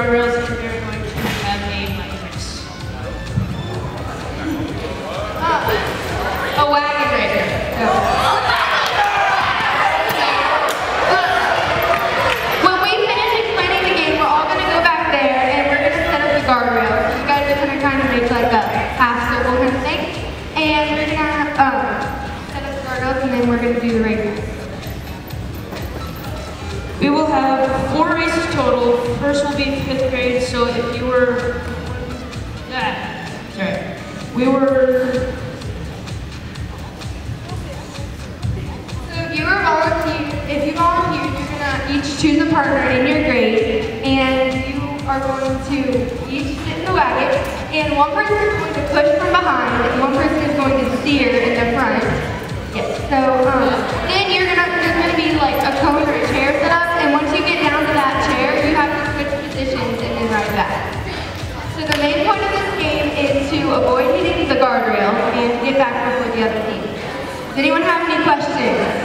guardrails, and we're going to have a mic race. A wagon race. No. When we finish explaining the game, we're all going to go back there and we're going to set up the guardrails. So you guys are going to kind of make like a half circle kind of thing. And we're going to set up the guardrails and then we're going to do the race. We will have 4 races total. First will be 5th grade, so if you were... sorry. We were... If you volunteer, you're going to each choose a partner in your grade, and you are going to each sit in the wagon, and one person is going to push from behind, and one person is going to steer in the front. Yes. So then there's going to be like a cone or a chair set up, and once you get down to that chair, you have to switch positions and then ride back. So the main point of this game is to avoid hitting the guardrail and get back before the other team. Does anyone have any questions?